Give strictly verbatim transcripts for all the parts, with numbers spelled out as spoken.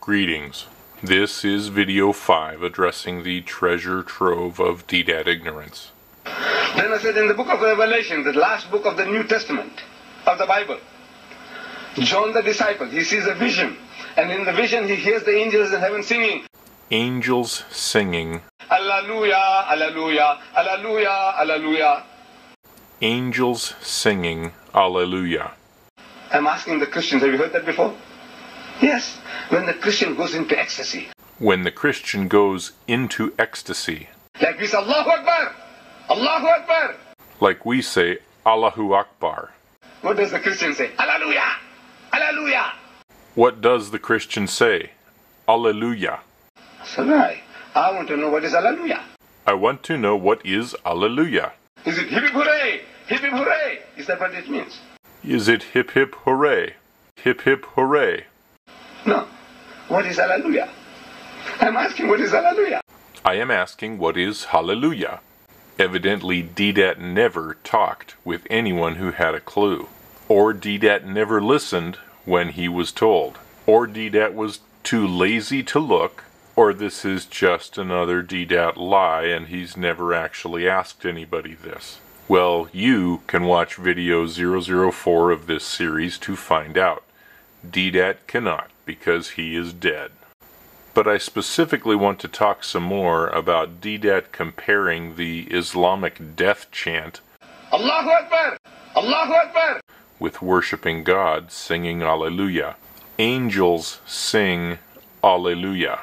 Greetings. This is video five addressing the treasure trove of Deedat ignorance. Then I said in the book of Revelation, the last book of the New Testament of the Bible, John the disciple, he sees a vision, and in the vision he hears the angels in heaven singing. Angels singing. Alleluia, Alleluia, Alleluia, Alleluia. Angels singing Alleluia. I'm asking the Christians, have you heard that before? Yes, when the Christian goes into ecstasy. When the Christian goes into ecstasy. Like we say, Allahu Akbar, Allahu Akbar. Like we say, Allahu Akbar. What does the Christian say? Alleluia, Alleluia. What does the Christian say? Alleluia. So right, I want to know what is Alleluia. I want to know what is Alleluia. Is it hip hip hooray, hip hip hooray? Is that what it means? Is it hip hip hooray? Hip hip hooray. No. What is Alleluia? I'm asking what is Alleluia. I am asking what is Hallelujah. Evidently Deedat never talked with anyone who had a clue. Or Deedat never listened when he was told. Or Deedat was too lazy to look. Or this is just another Deedat lie and he's never actually asked anybody this. Well, you can watch video zero zero four of this series to find out. Deedat cannot, because he is dead. But I specifically want to talk some more about Deedat comparing the Islamic Death Chant Allahu Akbar, Allahu Akbar with worshipping God, singing Alleluia. Angels sing Alleluia.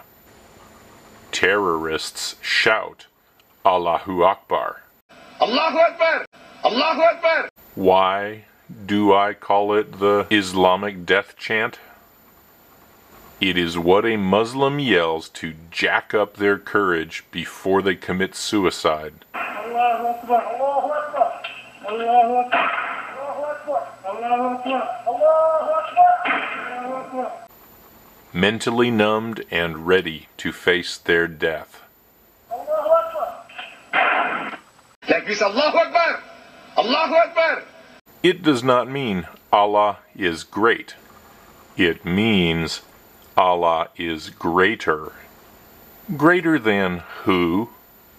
Terrorists shout Allahu Akbar. Allahu Akbar, Allahu Akbar. Why do I call it the Islamic Death Chant? It is what a Muslim yells to jack up their courage before they commit suicide. Allahu Akbar, Allahu Akbar, Allahu Akbar, Allahu Akbar, Allahu Akbar. Mentally numbed and ready to face their death. Allahu Akbar. Like we say, Allahu Akbar, Allahu Akbar. It does not mean Allah is great. It means Allah is greater. Greater than who?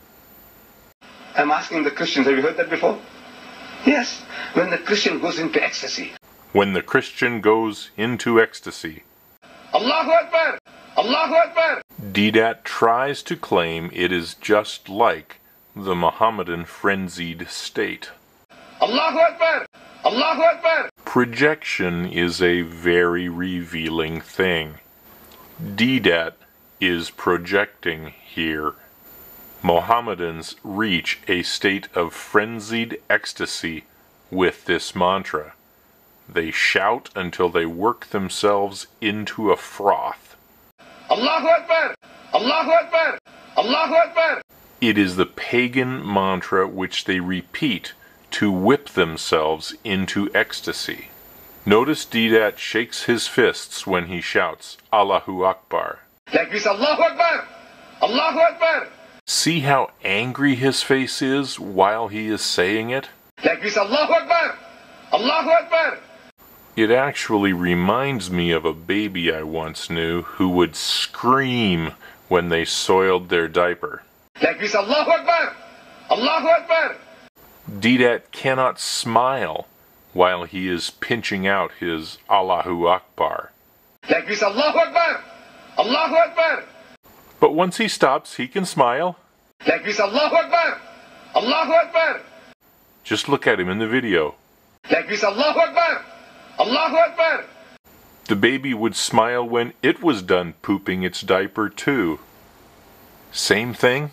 I'm asking the Christians, have you heard that before? Yes, when the Christian goes into ecstasy. When the Christian goes into ecstasy. Allahu Akbar, Allahu Akbar. Deedat tries to claim it is just like the Mohammedan frenzied state. Allahu Akbar, Allahu Akbar. Projection is a very revealing thing. Deedat is projecting here. Mohammedans reach a state of frenzied ecstasy with this mantra. They shout until they work themselves into a froth. Allahu Akbar, Allahu Akbar, Allahu Akbar. It is the pagan mantra which they repeat to whip themselves into ecstasy. Notice Deedat shakes his fists when he shouts Allahu Akbar. Like we say, Allahu Akbar, Allahu Akbar. See how angry his face is while he is saying it? Like we say, Allahu Akbar, Allahu Akbar. It actually reminds me of a baby I once knew who would scream when they soiled their diaper. Like we say, Allahu Akbar, Allahu Akbar. Deedat cannot smile while he is pinching out his Allahu Akbar. Like we say, Allahu Akbar, Allahu Akbar. But once he stops, he can smile. Like we say, Allahu Akbar, Allahu Akbar. Just look at him in the video. Like we say, Allahu Akbar, Allahu Akbar. The baby would smile when it was done pooping its diaper too. Same thing?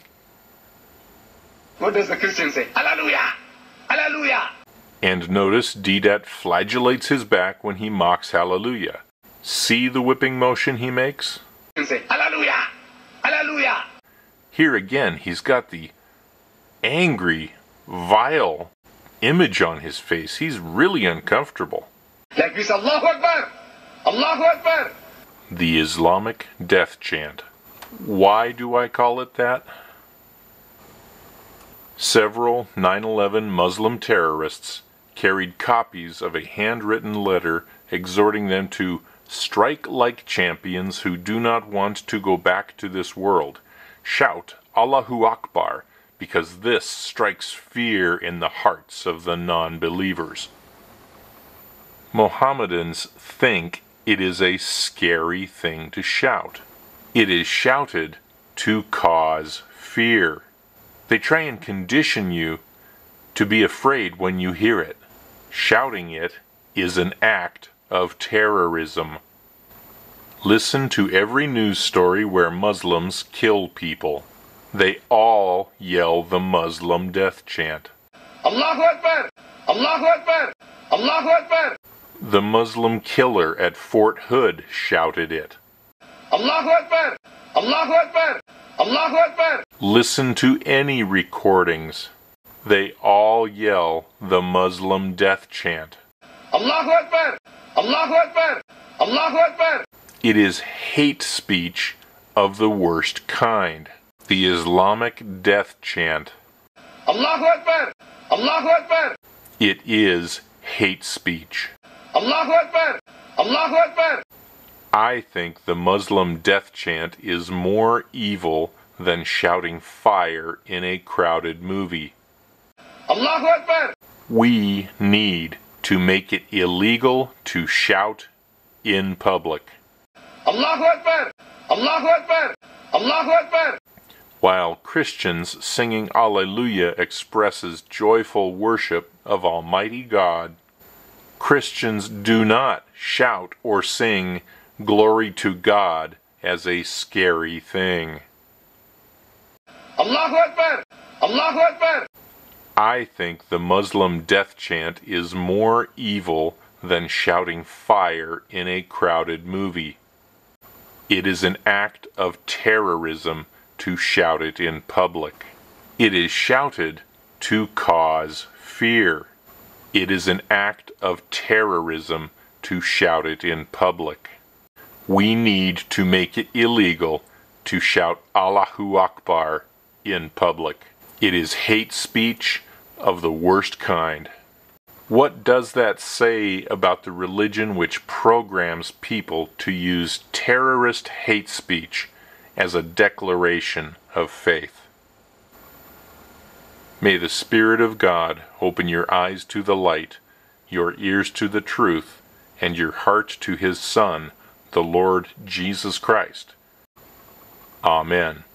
What does the Christian say? Alleluia, Alleluia. And notice Deedat flagellates his back when he mocks Hallelujah. See the whipping motion he makes? Say, Alleluia, Alleluia. Here again, he's got the angry, vile image on his face. He's really uncomfortable. Like we say, Allahu Akbar, Allahu Akbar. The Islamic Death Chant. Why do I call it that? Several nine eleven Muslim terrorists carried copies of a handwritten letter exhorting them to Strike like champions who do not want to go back to this world. Shout, Allahu Akbar, because this strikes fear in the hearts of the non-believers. Mohammedans think it is a scary thing to shout. It is shouted to cause fear. They try and condition you to be afraid when you hear it. Shouting it is an act of terrorism. Listen to every news story where Muslims kill people. They all yell the Muslim death chant. Allahu Akbar! Allahu Akbar! Allahu Akbar! The Muslim killer at Fort Hood shouted it. Allahu Akbar! Allahu Akbar! Allahu Akbar! Listen to any recordings. They all yell the Muslim death chant. Allahu Akbar! Allahu Akbar! Allahu Akbar! It is hate speech of the worst kind. The Islamic Death Chant. Allahu Akbar! Allahu Akbar! It is hate speech. Allahu Akbar! Allahu Akbar! I think the Muslim death chant is more evil than shouting fire in a crowded movie. Allahu Akbar! We need to make it illegal to shout in public. Allahu Akbar! Allahu Akbar! Allahu Akbar! While Christians singing Alleluia expresses joyful worship of Almighty God, Christians do not shout or sing glory to God as a scary thing. Allahu Akbar! Allahu Akbar! I think the Muslim death chant is more evil than shouting fire in a crowded movie. It is an act of terrorism to shout it in public. It is shouted to cause fear. It is an act of terrorism to shout it in public. We need to make it illegal to shout Allahu Akbar in public. It is hate speech of the worst kind. What does that say about the religion which programs people to use terrorist hate speech as a declaration of faith? May the Spirit of God open your eyes to the light, your ears to the truth, and your heart to His Son, the Lord Jesus Christ. Amen.